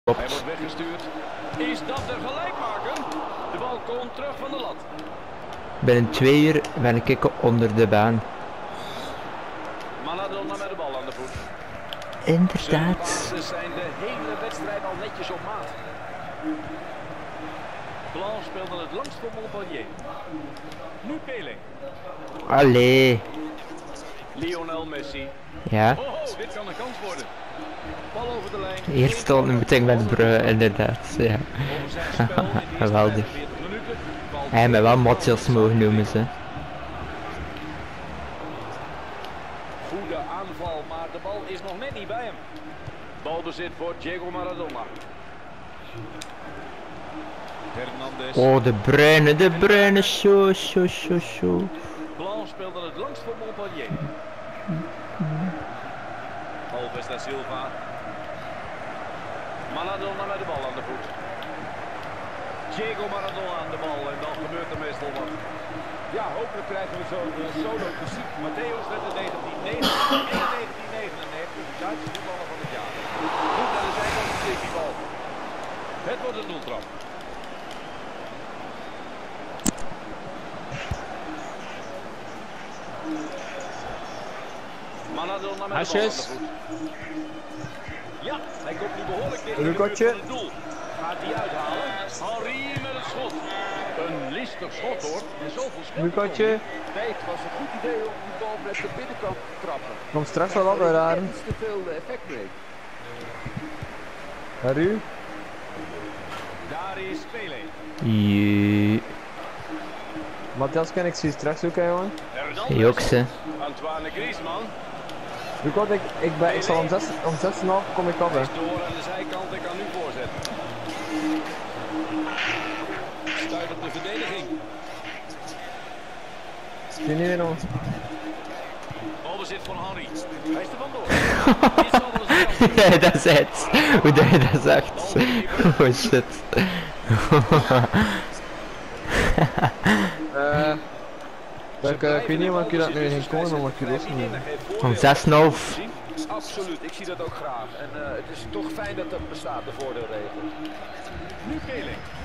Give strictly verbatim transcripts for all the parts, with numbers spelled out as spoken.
Hij wordt weggestuurd. Is dat de gelijkmaker? De bal komt terug van de lat. Binnen twee uur ben ik onder de baan. Maradona met de bal aan de voet. Inderdaad. Ze zijn de hele wedstrijd al netjes op maat. Blanc speelde het langst voor Montpellier. Nu Pele. Allee. Lionel Messi. Ja. Oh, oh, dit kan een kans worden. Bal over de lijn. Hier stond een meting met Brugge, inderdaad. Ja. Geweldig. Hij heeft me wel Matthias mogen noemen ze. Goede aanval, maar de bal is nog net niet bij hem. Balbezit voor Diego Maradona. Hernandez. Oh, de bruine, de bruine, show, show, show, show. Blanc speelde het langst voor Montpellier. Alves da Silva. Maradona met de bal aan de voet. Diego Maradona aan de bal en dan gebeurt er meestal wat. Ja, hopelijk krijgen we zo'n uh, solo te zien. Matthäus werd in negentien negenennegentig Duitse voetballer van het jaar. Goed naar de zijkant van die bal. Het wordt een doeltrap. Maradona met de bal aan de voet. Ja, hij komt nu behoorlijk dicht in de buurt van het doel. Gaat hij uithalen? Henry met het schot. Een listig schot hoor. En zoveel schot. Lucatje. Nee, het was een goed idee om die bal met de binnenkant te trappen. Komt straks wel op, Raren. Iets te veel effect mee. Haru. Daar is Pele. Jee. Matthias, kan ik zie straks zoeken, jongen? Jokse. Antoine Griezmann. Lucas, ik, ik, ben, ik zal om zes om zes en half kom ik af, hè. Is door aan de zijkant en kan nu voorzetten. Stuit op de verdediging. Zie je niet meer ons? Balbezit van Henry. Hij is er vandoor. Dit zal wel eens een kans Ja, dat is het. Hoe dat je dat zegt. Oh shit. Eh... Ik, uh, ik weet niet wat ik dat nu ging komen, maar ik je dat niet. Om zes en half. Absoluut, ik zie dat ook graag. En uh, het is toch fijn dat dat bestaat, de voordeelregel. Nu Pele.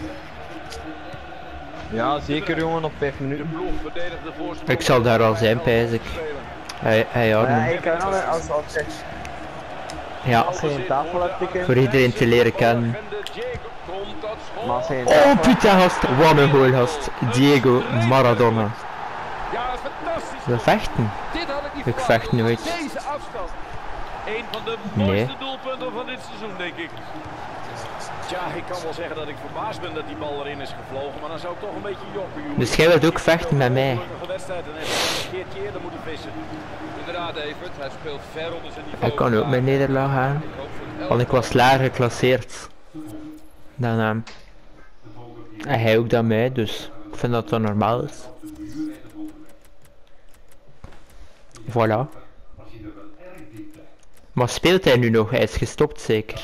Ja, zeker jongen, op vijf De minuten. ploeg verdedigt de voorsprong. Ik zal daar al zijn, pijs ik. Hij, hij houdt Ja, me. ik kan nog als als ik Ja, als je een tafel hebt tikken. voor iedereen te leren kennen. Maar als je een Oh tafel puta gast, wat een goal gast. Diego Maradona. Ja, fantastisch. We vechten. Dit had ik niet Ik vecht nooit. Deze afstand. Een van de Nee. mooiste doelpunten van dit seizoen, denk ik. Tja, ik kan wel zeggen dat ik verbaasd ben dat die bal erin is gevlogen, maar dan zou ik toch een beetje jokken, jongen. Dus jij wilt ook vechten met mij. Gelukkige wedstrijd en heeft hij een keertje eerder moeten vissen. Inderdaad, Evert, hij speelt ver onder zijn niveau. Hij kan ook met nederlaag gaan. Want ik was lager geclasseerd dan hem. En hij ook dan mij, dus ik vind dat dat normaal is. Voilà. Maar speelt hij nu nog? Hij is gestopt zeker.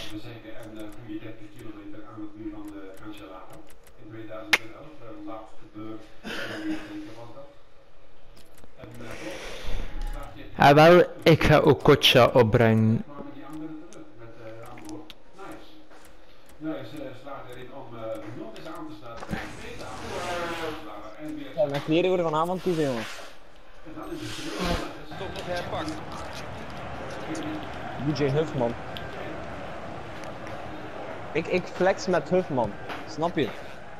Ah wel, ik ga ook Kocha opbrengen. Ja, mijn kleren worden vanavond kiezen, jongens. Toch nog herpakt. D J Huffman. Ik, ik flex met Huffman, snap je?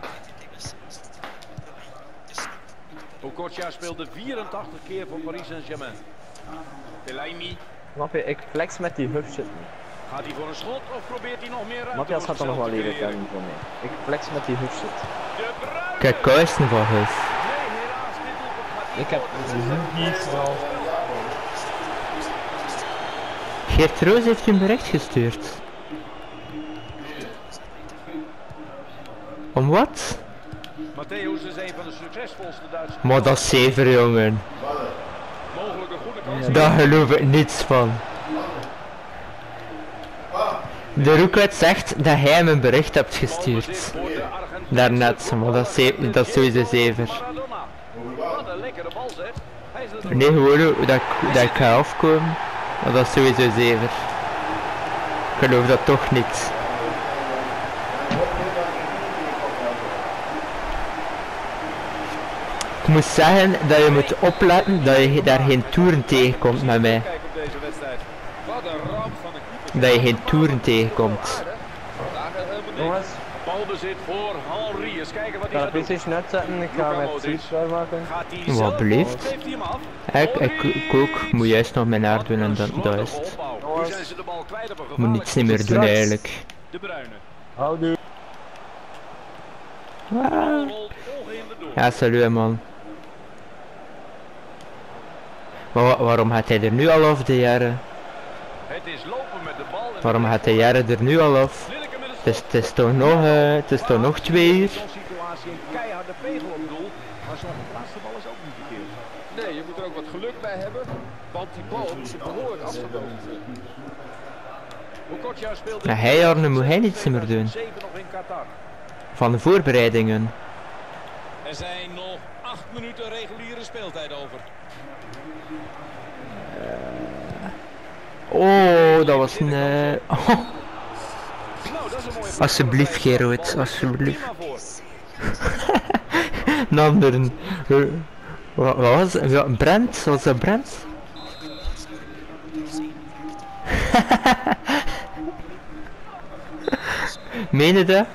Okocha speelde vierentachtig keer voor Paris Saint-Germain. Fellaini. Snap je? Ik flex met die Huff shit. Gaat hij voor een schot of probeert hij nog meer ruimte? Matthias voor gaat er nog wel zichzelf te leren creëren? kennen voor mij. Ik flex met die Huff shit. De Bruyne. Kijk, kousen van Huis. Nee, helaas, dit doelpunt gaat niet Ik heb door. niet vooral. Geert Roos heeft u een bericht gestuurd. Om wat? Matthäus is een van de succesvolste Duitse. Maar dat is zeven jongen. Mogelijk een goede kans. Daar geloof ik niets van. De Roekwet zegt dat hij hem een bericht hebt gestuurd. Daarnet, maar dat is, ze- dat is sowieso zeven. Maradona. Wat een lekkere bal zeg. Hij is er Nee, gewoon hoe dat, ik- dat ik ga afkomen. Maar dat is sowieso zeven. Ik geloof dat toch niet. moet zeggen dat je moet opletten dat je daar geen toeren tegenkomt met mij. Kijk op deze wedstrijd. Wat een ramp van een keeper. Dat je geen toeren tegenkomt. Daar gaat helemaal niks. Jongens, Balbezit voor Henry. Eens kijken wat ik hij ga de gaat doen. PlayStation uitzetten, ik ga met Switch maken. Gaat hij Wat zelf beleefd. of geeft hij hem af? Ik, ik, ik ook, moet juist nog mijn haar doen en dat, dat is het. Nu zijn ze de bal kwijt op een Moet gevaarlijk niets niet meer doen eigenlijk. De Bruyne. Houdoe. Bal Ah. rolt ongehinderd door. Ja, salut man. Maar wa- waarom gaat hij er nu al af, de jaren? Het is lopen met de bal. en Waarom de gaat de jaren er nu al af? Linneke met het Het is, het is toch nog, eh, het is toch nog twee uur? Zo'n situatie een keiharde pegel op doel. Maar zo'n laatste bal is ook niet verkeerd. Nee, je moet er ook wat geluk bij hebben. Want die bal is behoorlijk afgelopen. Okocha speelt Ja, hij Arne moet hij niets meer doen. zeven nog in Qatar. Van de voorbereidingen. Er zijn nog acht minuten reguliere speeltijd over. Oh, dat was een... eh, oh, Nou, dat is een mooie alsjeblieft Gerard, alsjeblieft. prima voor. Een ander. eh, Wat wat was het? Ja, Brent? Was dat Brent? Meen je dat?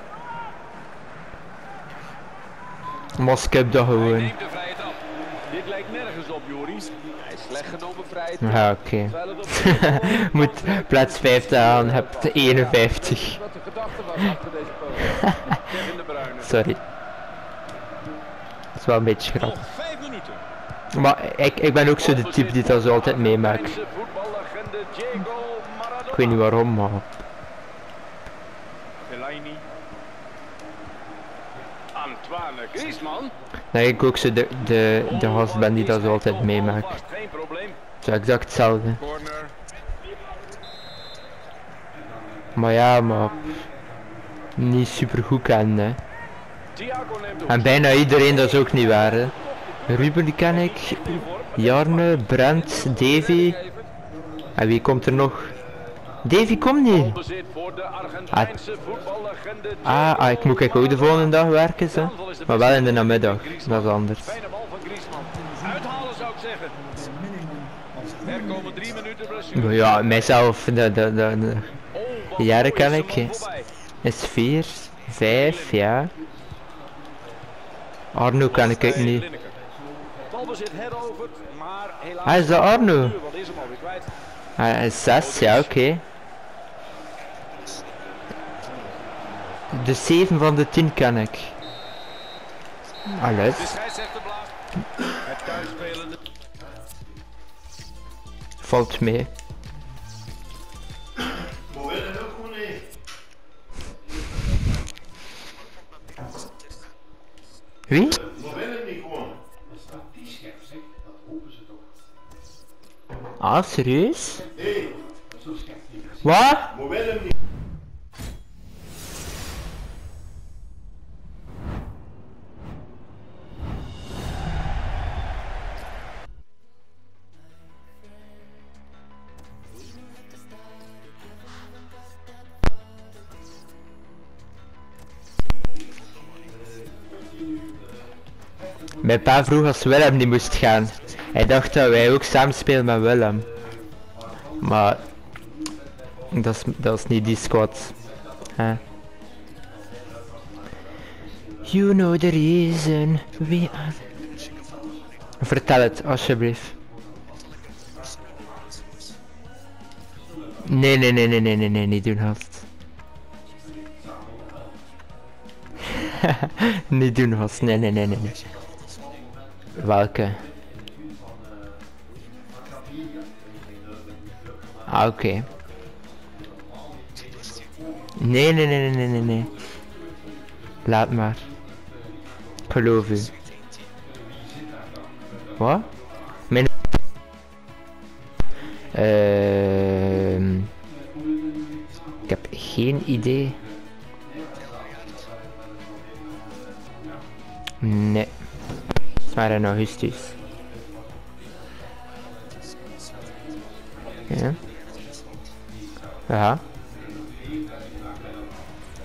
Maar skip dat Hij gewoon. neemt de vrije trap. Dit lijkt nergens op, Joris. Hij is slecht genomen vrije trap. Ja, oké. Terwijl het op Moet plaats vijftig aan, hebt eenenvijftig. Wat de gedachte was achter deze poging. Kevin de Bruyne. Sorry. Dat is wel een beetje grappig. Nog vijf minuten. Maar ik, ik ben ook zo de type die dat zo altijd meemaakt. Argentijnse voetballegende Diego Maradona. Ik weet niet waarom, maar... Fellaini. Antoine Griezmann. Dat ik ook zo de, de, de gast ben die dat zo altijd meemaakt. Geen probleem. Zo exact hetzelfde. Corner. Maar ja, maar... Niet super goed kennen, hè. Thiago neemt op. En bijna iedereen, dat is ook niet waar, hè. Ruben die ken ik. Jarne, Brent, Davy. En wie komt er nog? Davy komt niet. Balbezit voor de Argentijnse voetballegende Ah, ah, ik moet kijk ook de volgende dag werken, zo. Maar wel in de namiddag. Dat is anders. Fijne bal van Griezmann. Uithalen zou ik zeggen. Er komen drie minuten blessure. Ja, mijzelf, de, de, de, de Oh, wat jaren mooi ken is ik. de man hè. voorbij. Is vier, vijf, ja. Arno ken ik ook niet. Linneke. Balbezit heroverd, maar helaas. Ah, is dat Arno? Wat is hem alweer kwijt? Hij is zes, ja, oké. De zeven van de tien ken ik. Allee. De scheidsrechter blaast. Het thuisspelende. Valt mee. Wie? Ah, serieus? Wat? Mijn pa vroeg als Willem niet moest gaan. Hij dacht dat wij ook samen spelen met Willem. Maar... Dat is, dat is niet die squad. Huh? You know the reason we are... Vertel het, alsjeblieft. Nee, nee, nee, nee, nee, nee, nee, niet doen, gast. Niet doen, gast. Nee, nee, nee, nee, nee. Welke? Ah, oké. Okay. Nee, nee, nee, nee, nee, nee. Laat maar. Ik geloof u. Wat? Mijn... Ehm... Ik heb geen idee. Nee. Het is maar in augustus. Ja. Ja.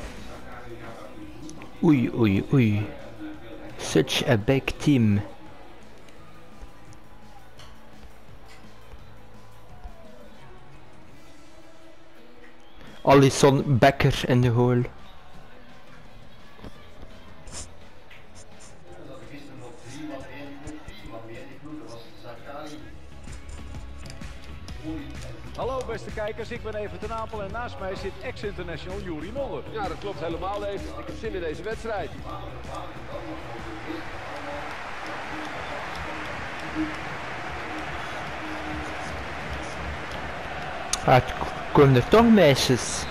Oei, oei, oei. Such a big team. Alisson Becker in de goal. Hallo beste kijkers, ik ben Evert ten Apel en naast mij zit ex-international Juri Mulder. Ja, dat klopt helemaal even. Ik heb zin in deze wedstrijd. Ah, het komen er toch meisjes.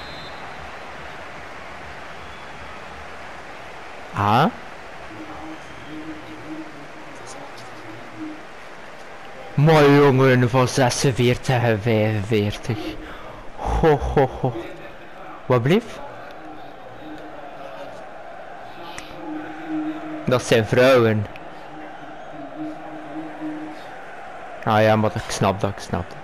Ah? Mooi jongen van zesenveertig en vijfenveertig. Ho ho ho. Wat blieft? Dat zijn vrouwen. Ah ja, maar ik snap dat, ik snap dat.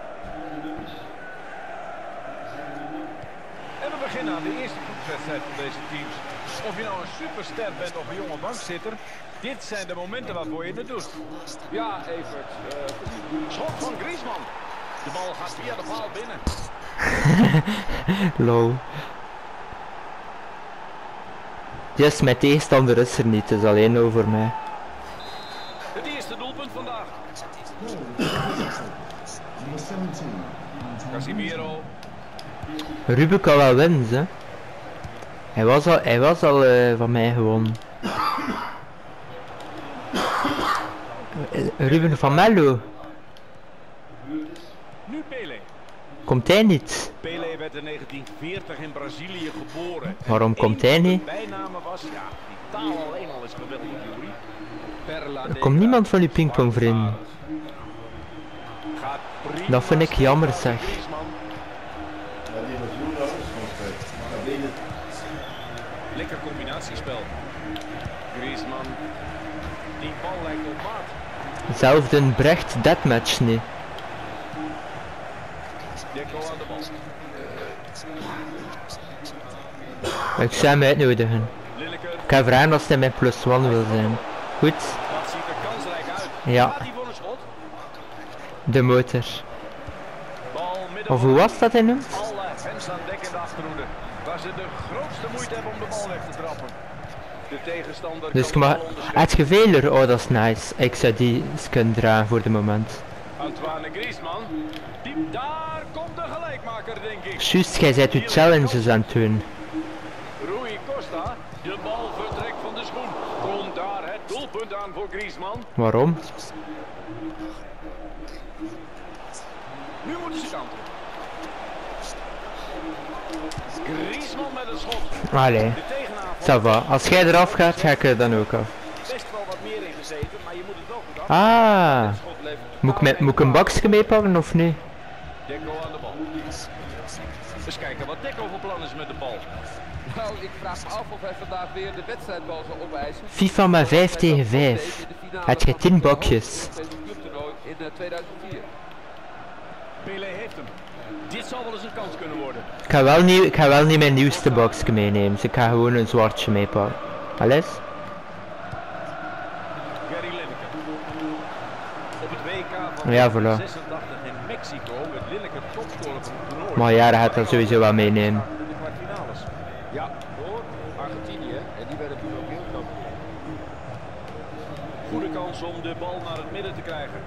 En we beginnen aan de eerste groepswedstrijd van deze teams. Of je nou een superster bent of een jonge bankzitter, dit zijn de momenten waarvoor je het doet. Ja, Evert. Uh, Schot van Griezmann. De bal gaat via de paal binnen. Lol. Yes, mijn tegenstander is er niet, het is alleen over mij. Het eerste doelpunt vandaag. Casimiro. Ruben kan wel winnen, hè. Hij was al, hij was al uh, van mij gewonnen. Ruben van Melo. Nu Pelé. Komt hij niet? Pelé werd in negentien veertig in Brazilië geboren. Waarom komt hij niet? Bijnamen was, ja, die taal alleen al is geweldig, Juri. Er komt niemand van die pingpongvrienden. Dat vind ik jammer, zeg. Lekker combinatiespel. Griezmann. Die bal lijkt op maat. Zelfs een Brecht deathmatch niet. Deco aan de bal. Ik zou hem uitnodigen. Lineker. Ik ga vragen als hij mijn plus one wil zijn. Goed? Dat ziet er kansrijk uit. Ja. Gaat hij voor een schot? De motor. Bal midden. Of hoe was dat in hem? Alle fans aan dek in de achterhoede. Waar ze de grootste moeite hebben om de bal weg te trappen. De tegenstander Dus kan maar de bal onderscheppen. het geveler, oh dat is nice. Ik zou die eens kunnen dragen voor de moment. Antoine Griezmann. Die, daar komt de gelijkmaker, denk ik. Juist, jij bent uw challenges aan het doen. Rui Costa. De bal vertrekt van de schoen. Komt daar het doelpunt aan voor Griezmann. Waarom? Nu moeten ze kantelen. Griezmann met een schot. Allee, De tegenaanval. ça va. Als jij eraf gaat, ga ik er dan ook af. Best wel wat meer in gezeten, maar je moet het wel goed af. Ah, Het schot levert moet ik, met, moet ik een bakje meepakken of niet? Deco aan de bal. Eens kijken wat Deco voor plan is met de bal. Nou, ik vraag me af of hij vandaag weer de wedstrijdbal zal opeisen. FIFA maar vijf tegen vijf. Heb je tien bakjes? In tweeduizend vier. Pelé heeft hem. Dit zal wel eens een kans kunnen worden. Ik ga wel niet, ik ga wel niet mijn nieuwste bakje meenemen, dus ik ga gewoon een zwartje meepakken. Alles? Gary Lineker. Op het W K van Ja, voilà. zesentachtig in Mexico werd Lineker topscorer van het toernooi. Maar ja, dat gaat dat sowieso wel meenemen. In de kwartfinales. Ja, Door Argentinië. En die werden toen ook wereldkampioen. goede kans om de bal naar het midden te krijgen.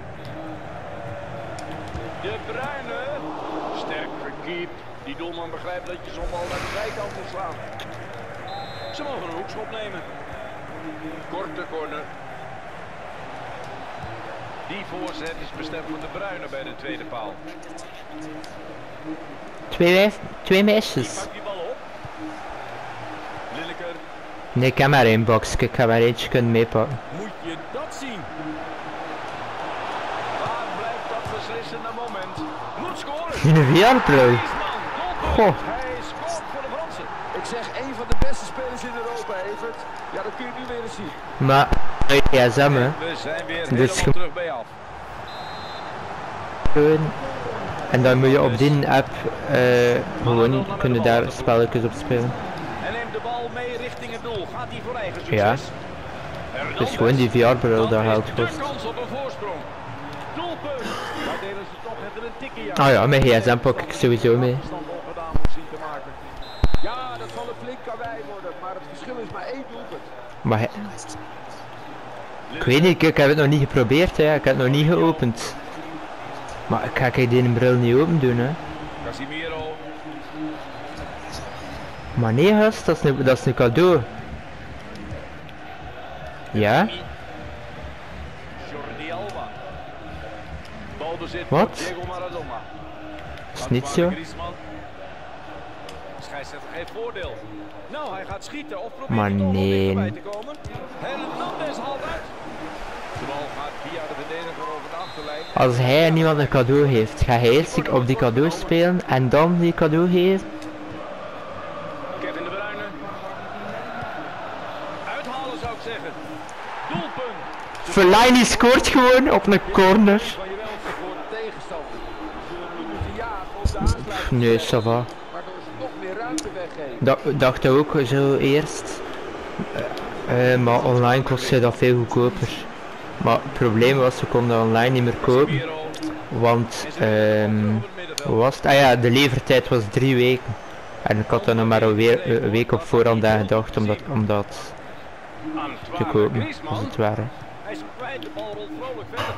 De Bruyne. Sterk gekiept. Die doelman begrijpt dat je zo'n bal naar de zijkant moet slaan. Ze mogen een hoekschop nemen. Korte corner. Die voorzet is bestemd voor de Bruyne bij de tweede paal. Twee, wijf, twee Die meisjes. pakt die bal op. Lineker. Nee, ik heb maar één bakje, ik ga maar eentje kunnen meepakken. Moet je dat zien? Waar blijft dat beslissende moment? Moet scoren. In een V R-pro. Griezmann, doelpunt. Goh. Hij scoort voor de Fransen. Ik zeg een van de beste spelers in Europa, Evert. Ja, dat kun je nu weer eens zien. Maar, G S M hè. We zijn weer Dus helemaal ge- terug bij af. Gewoon. En dan moet je op die app eh, gewoon kunnen daar spelletjes op spelen. En neemt de bal mee richting het doel. Gaat hij voor eigen succes? Ja. Hernandez. Dus gewoon die V R-bril dat geld De kost. kans op een voorsprong. Doelpunt. Daar delen ze toch even een tikkie aan. Ah ja, mijn G S M pak ik sowieso mee. Afstand opgedaan om zien te maken. dat zal een flink karwei worden, maar het verschil is maar één doelpunt. Maar hij... Ik weet niet, ik heb het nog niet geprobeerd, hè. Ik heb het nog niet geopend. Maar ik ga ik die bril niet open doen, hè. Casimiro. Maar nee, gast, dat is een, dat is een cadeau. Ja? Jordi Alba. Balbezit Wat? voor Diego Maradona. Dat is niet zo. Scheidsrechter geeft voordeel. Nou, hij gaat schieten of probeert Maar er toch nog nee. dichterbij te komen. Hernandez haalt uit. De bal gaat via de verdediger over de achterlijn. Als hij aan iemand een cadeau heeft, ga hij eerst op die cadeau spelen en dan die cadeau geven? Kevin De Bruyne. Uithalen zou ik zeggen. Doelpunt. Fellaini scoort gewoon op een corner. Van je welste voor de tegenstander. Ze moeten ze jagen op de aansluiting. Nee, ça va. Waardoor ze nog meer ruimte weggeven. Dat dacht ik ook zo eerst. Uh, maar online kostte dat veel goedkoper. Maar het probleem was, ze konden online niet meer kopen. Want, um, hoe was het? Ah ja, de levertijd was drie weken. En ik had dan nog maar een, weer, een week op voorhand aan gedacht om dat, om dat te kopen, als het ware. Hij is kwijt, de bal rolt vrolijk verder.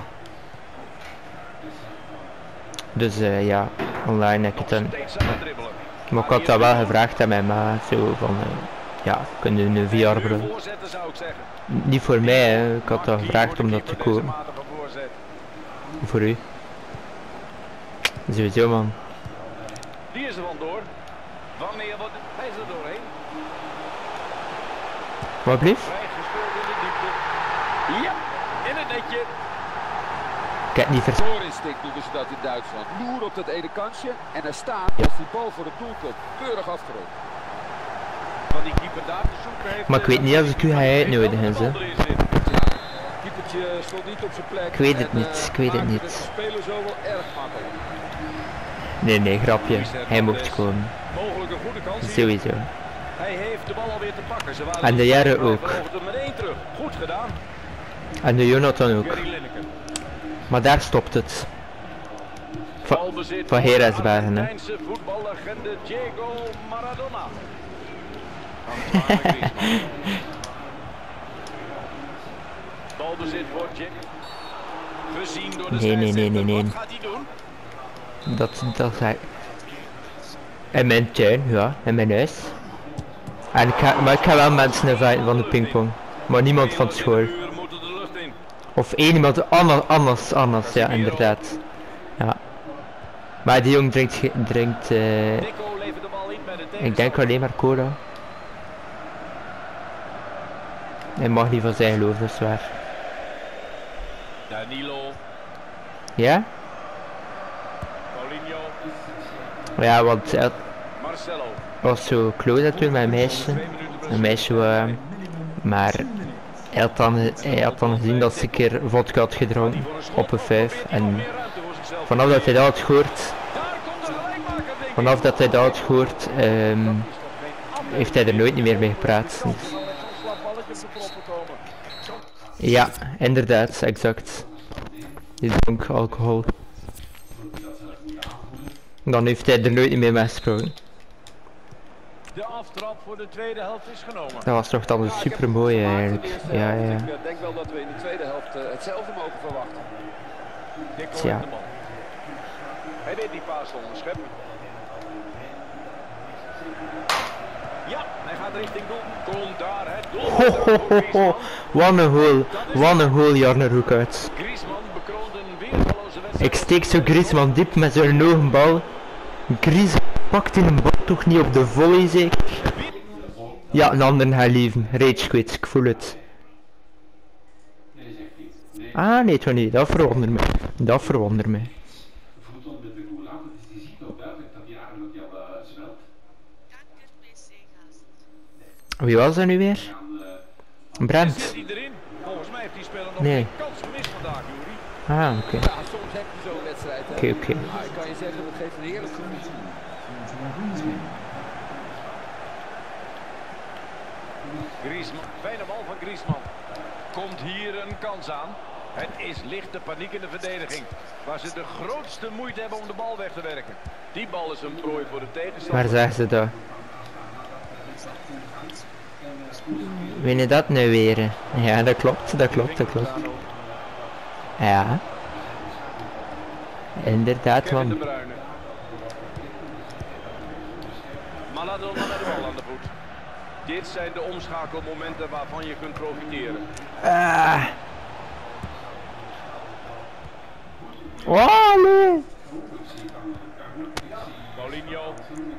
Dus uh, ja, online heb ik het dan... Steeds aan het dribbelen. Maar ik had dat wel gevraagd aan mijn ma, zo van... Uh, ja, kunnen een V R-bril. Voorzetten zou ik zeggen. Niet voor mij, hè. Ik had dat gevraagd om dat te kopen. Voor u. Sowieso, man. Die is er vandoor. Wanneer wordt het? Hij is er doorheen. Wat blieft? Vrijgespeeld in de diepte. Ja, in het netje. Ik heb het niet verstaan. Doorinstinct noemen ze dat in Duitsland. Loer op dat ene kansje en er staat als die bal voor het doel komt. Keurig afgerond. Van die keeper daar te zoeken heeft. Maar ik weet niet als ik u ga uitnodigen, hè. Keepertje stond niet op zijn plek. Ik weet het en, niet, uh, ik weet het maakte niet. De speler zo wel erg makkelijk. Nee, nee, grapje. Hij mocht komen. Mogelijk een goede kans hier. Sowieso. Hij heeft de bal alweer te pakken. Ze waren En de jaren ook. er met één terug. Goed gedaan. En de Jonathan ook. Gary Lineker. Maar daar stopt het. Va Balbezit van voor Herachtsbergen, hè. Argentijnse voetballegende Diego Maradona. Antoine Griezmann. Balbezit voor Jack. Gezien door de Nee, nee, nee, nee, nee. Wat gaat hij doen? Dat, dat zei... In mijn tuin, ja. In mijn huis. En ik ga, maar ik ga wel mensen inviten van de pingpong. Maar niemand van school. Uren moeten de lucht in. Of één iemand anders, anders, anders, ja, inderdaad. Ja. Maar die jong drinkt, ge- drinkt uh, Nico levert de bal in bij de ik denk alleen maar cola. Hij mag niet van zijn geloof, dat is waar. Danilo. Ja? Paulinho. Ja, want hij Marcelo. was zo close toen met een meisje. Een meisje, uh, maar hij had, dan, hij had dan gezien dat ze een keer vodka had gedronken op een vijf. En vanaf dat hij dat had gehoord, vanaf dat hij dat had gehoord, um, heeft hij er nooit meer mee gepraat. Dus. Ja, inderdaad, exact. Die dronk alcohol. Dan heeft hij er nooit meer mee gesproken. De aftrap voor de tweede helft is genomen. Dat was toch dan super mooi eigenlijk. Ja, ja. Ik denk wel dat we in de tweede helft uh, hetzelfde mogen verwachten. Dikke Ja. de bal. Hij deed die paas onderscheppen. Ja, hij gaat richting doel. Komt daar het doel. Ho ho ho ho. Wat een goal. Wat een goal, Jarne Roekhuis. Griezmann bekroont een weergaloze wedstrijd. Ik steek zo Griezmann diep met zijn ogen bal. Griezmann pakt in een bal toch niet op de volley zeker? Ja, een ander gaat lieven. Rage quit, ik voel het. Ah nee, toch niet. Dat verwondert me. Dat verwondert me. Wie was dat nu weer? Brent. Zet hij erin? Volgens mij heeft die speler nog Nee. geen kans gemist vandaag, Juri. Ah, oké. Ja, soms heb je zo'n wedstrijd. hè. Oké, oké. Maar ik kan je zeggen, dat geeft een heerlijk gevoel. Griezmann, fijne bal van Griezmann. Komt hier een kans aan. Het is lichte paniek in de verdediging. Waar ze de grootste moeite hebben om de bal weg te werken. Die bal is een prooi voor de tegenstander. Waar zeggen ze dat? Weet je dat nu weer? Ja, dat klopt, dat klopt, dat klopt. Ja. Inderdaad, Kevin De man. Bruyne. Maradona met de bal aan de voet. Dit zijn de omschakelmomenten waarvan je kunt profiteren. Ah. Oh, nee. Paulinho.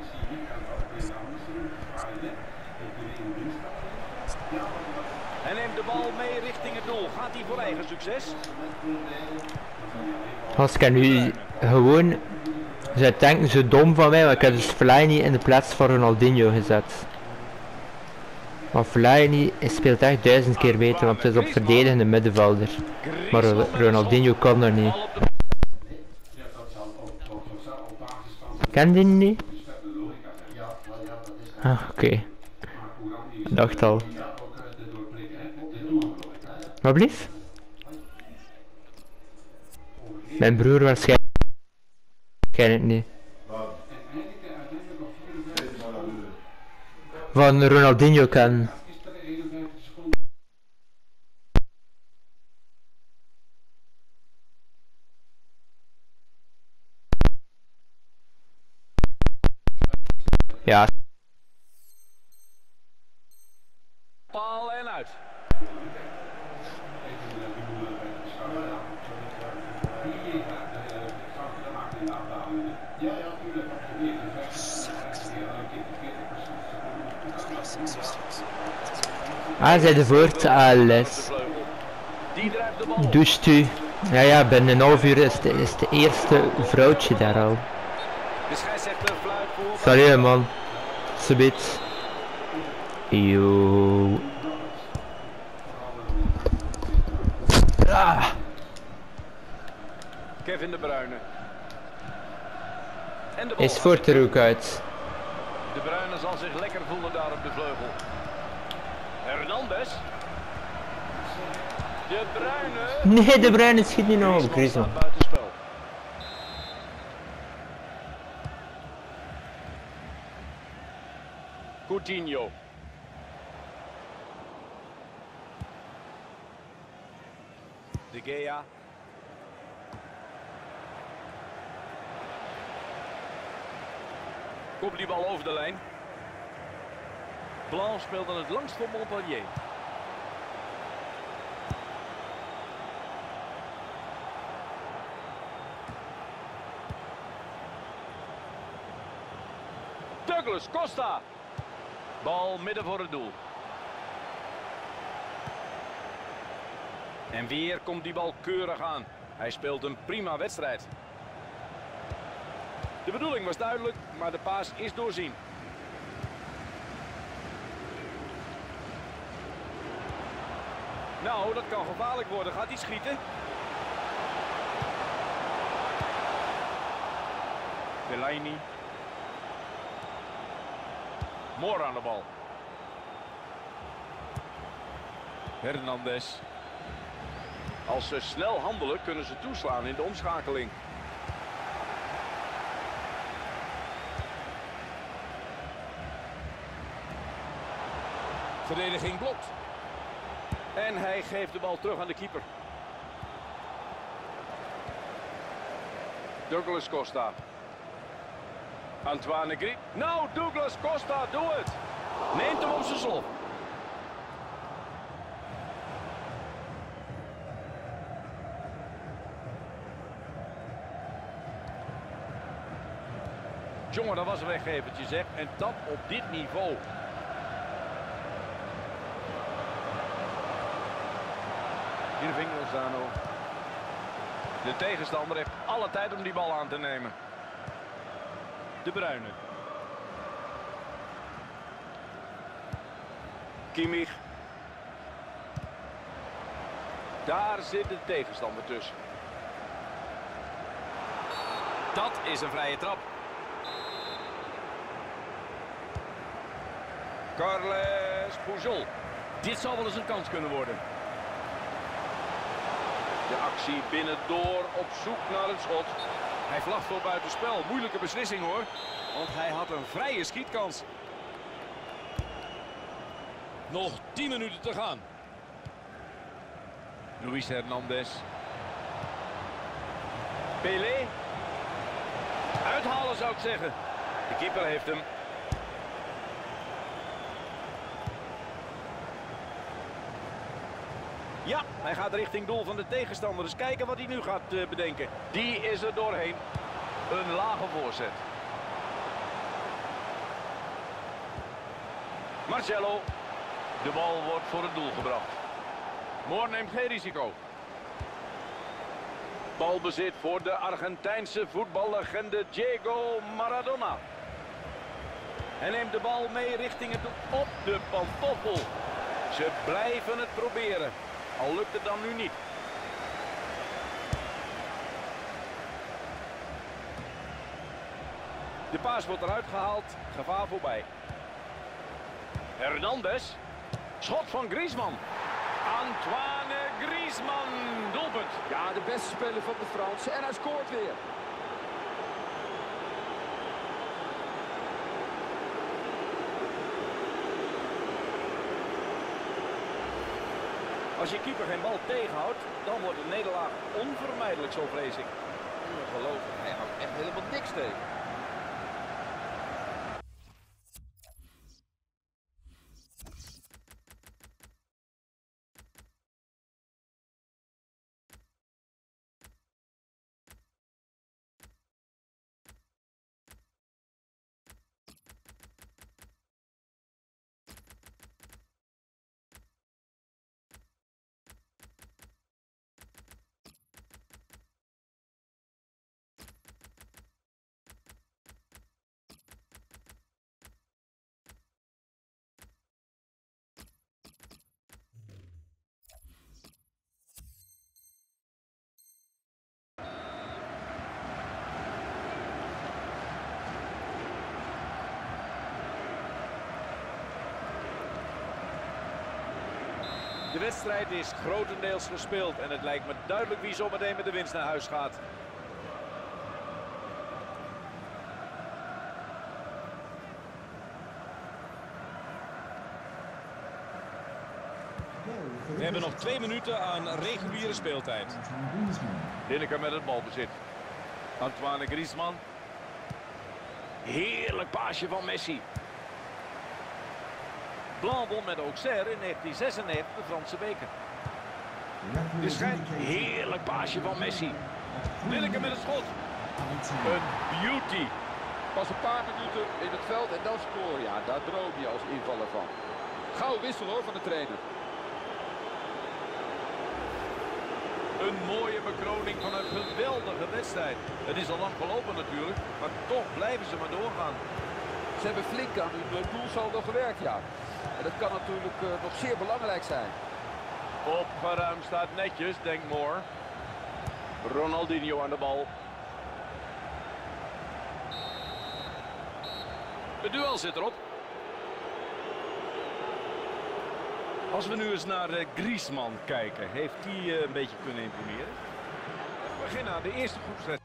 Hij neemt de bal mee richting het doel. Gaat hij voor eigen succes? Als ik nu gewoon... Ze denken zo dom van mij, maar ik heb dus Fellaini in de plaats van Ronaldinho gezet. Maar Fellaini speelt echt duizend keer beter, want het is op verdedigende middenvelder. Maar Ronaldinho kan er niet. Ken die niet? Ah, oké. Okay. Ik dacht al. Wat blieft? Mijn broer waarschijnlijk. Ik ken het niet. Van Ronaldinho kan. Ja. Paal en uit. Ah, zij de voort, alles. Doucht u. Ja, ja, binnen een half uur is de, is de eerste vrouwtje daar al. Sorry man. Subiet. Yo. Ah. Kevin De Bruyne. En de Hij voert er ook uit. De Bruyne zal zich lekker voelen daar op de vleugel. Hernandez. De Bruyne. Nee, De Bruyne schiet niet nog op, Griezmann. Buitenspel. Coutinho. De Gea. Komt die bal over de lijn. Blanc speelt dan het langst voor Montpellier. Douglas Costa. Bal midden voor het doel. En weer komt die bal keurig aan. Hij speelt een prima wedstrijd. De bedoeling was duidelijk, maar de paas is doorzien. Nou, dat kan gevaarlijk worden. Gaat hij schieten? Fellaini. Moore aan de bal. Hernandez. Als ze snel handelen, kunnen ze toeslaan in de omschakeling. Verdediging blokt. En hij geeft de bal terug aan de keeper. Douglas Costa. Antoine Gris. Nou, Douglas Costa, doe het. Neemt hem op zijn slot. Jongen, dat was een weggevertje zeg. En dat op dit niveau. Irving Lozano. De tegenstander heeft alle tijd om die bal aan te nemen. De Bruyne. Kimmich. Daar zit de tegenstander tussen. Dat is een vrije trap. Carles Puyol. Dit zal wel eens een kans kunnen worden. De actie binnendoor op zoek naar het schot. Hij vlagt voor buitenspel. Moeilijke beslissing hoor. Want hij had een vrije schietkans. Nog tien minuten te gaan. Luis Hernandez. Pelé. Uithalen zou ik zeggen. De keeper heeft hem. Ja, hij gaat richting doel van de tegenstander. Dus kijken wat hij nu gaat uh, bedenken. Die is er doorheen. Een lage voorzet. Marcelo. De bal wordt voor het doel gebracht. Moore neemt geen risico. Balbezit voor de Argentijnse voetballegende Diego Maradona. Hij neemt de bal mee richting het doel op de pantoffel. Ze blijven het proberen. Al lukt het dan nu niet. De paas wordt eruit gehaald. Gevaar voorbij. Hernandez. Schot van Griezmann. Antoine Griezmann. Doelpunt. Ja, de beste speler van de Fransen. En hij scoort weer. Als je keeper geen bal tegenhoudt, dan wordt de nederlaag onvermijdelijk, zo vrees ik. Ongelooflijk, hij houdt echt helemaal niks tegen. De wedstrijd is grotendeels gespeeld en het lijkt me duidelijk wie zometeen met de winst naar huis gaat. We hebben nog twee minuten aan reguliere speeltijd. Lineker met het balbezit. Antoine Griezmann. Heerlijk paasje van Messi. Blanc won met Auxerre in negentien zesennegentig de Franse beker. De schijnt heerlijk paasje van Messi. Lineker met het schot. Een beauty. Pas een paar minuten in het veld en dan scoren. Ja, daar droom je als invaller van. Gauw wissel hoor van de trainer. Een mooie bekroning van een geweldige wedstrijd. Het is al lang gelopen natuurlijk, maar toch blijven ze maar doorgaan. Ze hebben flink aan hun doelsaldo gewerkt, ja. En dat kan natuurlijk uh, nog zeer belangrijk zijn. Opgeruimd staat netjes, denkt Moore. Ronaldinho aan de bal. Het duel zit erop. Als we nu eens naar uh, Griezmann kijken, heeft hij uh, een beetje kunnen imponeren? We beginnen aan de eerste groepswedstrijd.